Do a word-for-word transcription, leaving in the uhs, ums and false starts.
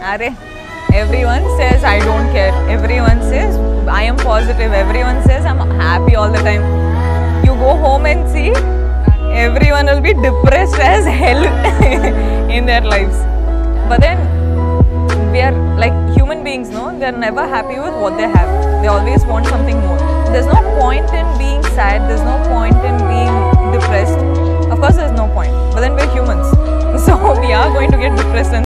Arey, everyone says I don't care. Everyone says I am positive. Everyone says I'm happy all the time. You go home and see, everyone will be depressed as hell in their lives. But then we are like human beings, no? They are never happy with what they have. They always want something more. There's no point in being sad. There's no point in being depressed. Of course, there's no point. But then we're humans, so we are going to get depressed. And